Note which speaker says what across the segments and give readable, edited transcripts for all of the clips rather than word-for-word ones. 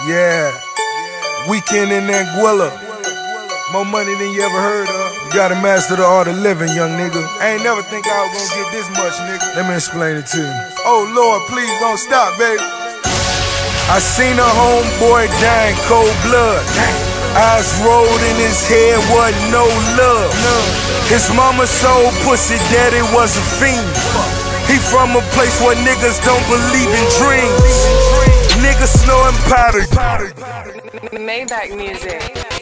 Speaker 1: Yeah, weekend in Anguilla. More money than you ever heard of. You gotta master the art of living, young nigga. I ain't never think I was gonna get this much, nigga. Let me explain it to you. Oh Lord, please don't stop, baby. I seen a homeboy die in cold blood. Eyes rolled in his head, wasn't no love. His mama sold pussy, daddy was a fiend. He from a place where niggas don't believe in dreams. Niggas snoring powder.
Speaker 2: Maybach music.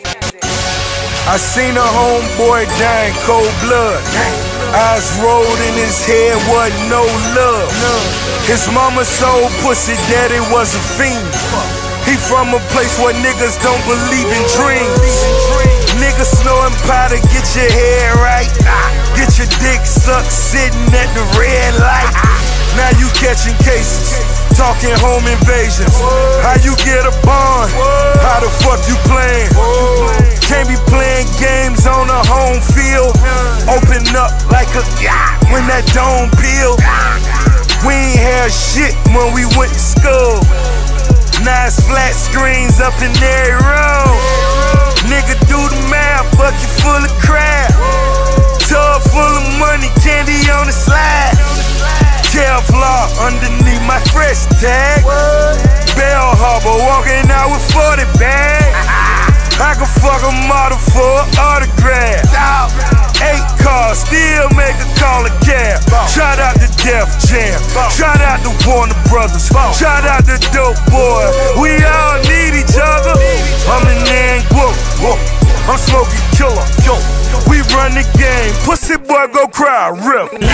Speaker 1: I seen a homeboy die in cold blood. Eyes rolled in his head, wasn't no love. His mama sold pussy, daddy was a fiend. He from a place where niggas don't believe in dreams. Niggas snoring powder, get your head right. Get your dick sucked sitting at the red light. Now you catching cases, talking home invasions. How you get a bond? How the fuck you playing? Can't be playing games on a home field. Open up like a when that dome peel. We ain't had shit when we went to school. Nice flat screens up in every room. Nigga do the math, bucket full of crap. Tub full of money, candy on the slide. Kevlar underneath my fresh tag. Bell Harbor walking out with 40 bags. I can fuck a model for an autograph. 8 cars, still make a call a cab. Shout out to Def Jam, shout out to Warner Brothers, shout out to Dope Boy. We all need each other. I'm in Anguilla, I'm smoking killer. We run the game, pussy boy go cry, rip.
Speaker 3: A fuck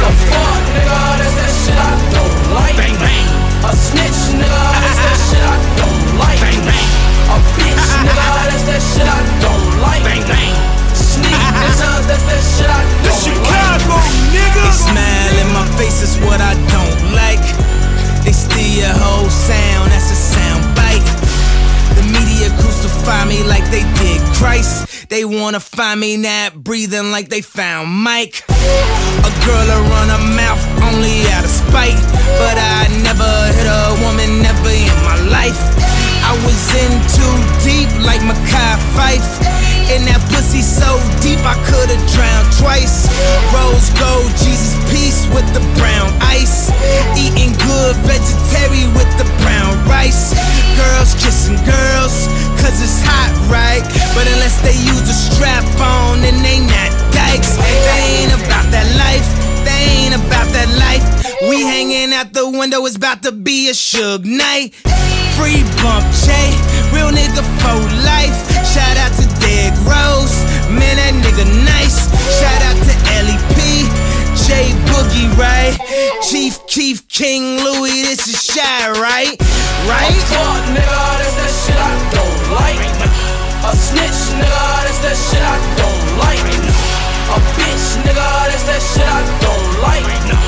Speaker 3: nigga, that's that shit I don't like. Bang bang. A snitch nigga, that's that shit I don't like. Bang bang. A bitch nigga, that's that shit I don't like. Bang bang. Sneak nigga, that's that shit I don't like.
Speaker 1: The Chicago nigga.
Speaker 4: They smile in my face is what I don't like. They steal your whole sound, that's a sound bite. The media crucify me like they did Christ. They wanna find me not breathing like they found Mike. A girl to run her mouth only out of spite, but I never hit a woman, never in my life. I was in too deep like Makai Fife. And that pussy so deep I could've drowned twice. Rose gold, Jesus peace with the brown ice. Eating good vegetarian with the brown rice. Girls kissing girls, cause it's hot, right? But unless they use a strap on, then they not dykes. They ain't about that life, they ain't about that life. We hanging out the window, it's about to be a Suge night. Free bump J, real nigga for life. Shout out to Dead Rose, man that nigga nice. Shout out to LEP, J Boogie, right? Chief Keef, King Louis, this is Shy, right? Right?
Speaker 3: A fuck nigga, that's that shit I don't like. A snitch nigga, that's that shit I don't like. A bitch nigga, that's that shit I don't like.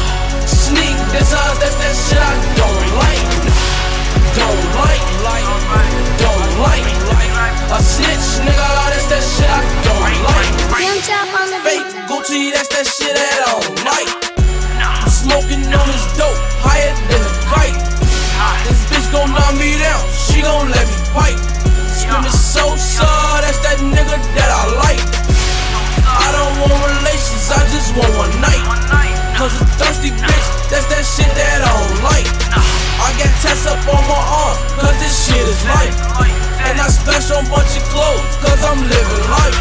Speaker 3: Sneak this up, that's that shit I don't like. Don't like, don't like. A snitch nigga, that's that shit I don't like. Fake Gucci, that's that shit that I don't like. I'm smoking on this dope, higher than a kite. This bitch gon' knock me down, she gon' let me fight. Screaming so, that's that nigga that I like. I don't want relations, I just want one night. Cause a thirsty bitch, that's that shit that I don't like. I got tats up on my arm, cause this shit is life. And I splash on bunch of clothes, cause I'm living life.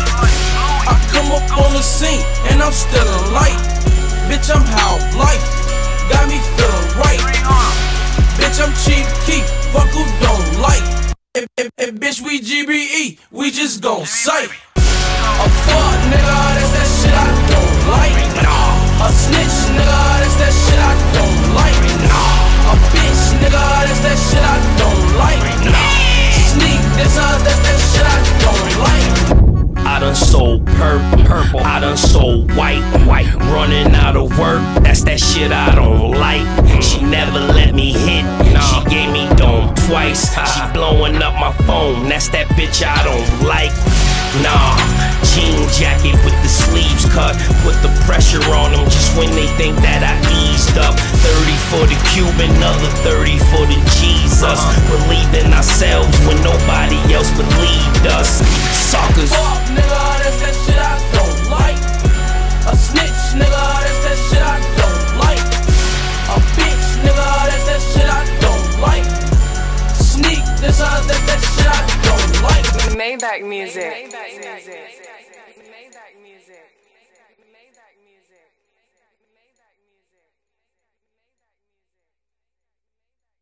Speaker 3: I come up on the scene, and I'm still in light. Bitch, I'm half life, got me feeling right. Bitch, I'm cheap keep, fuck who don't like. And bitch, we GBE, we just gon' sight. A fuck nigga, that's that shit I don't like. A snitch nigga, that's that shit I don't like. A bitch nigga, that's that shit I don't like. Sneak this up, that's that shit I don't like.
Speaker 5: I done sold purple, I done sold white. Running out of work, that's that shit I don't like. She never let me hit, she gave me dome twice. She blowing up my phone, that's that bitch I don't like. Nah, jean jacket with the sleeves cut, put the pressure on them just when they think that I eased up. 30 for the Cuban, another 30 for the G's please us. Believing ourselves when nobody else believed us. Suckers.
Speaker 3: Fuck, nigga, that's that shit I don't like. A snitch, nigga, that's that shit I don't like. A bitch, nigga, that's that shit I don't like. Sneak, that's that shit I don't like.
Speaker 2: Maybach music.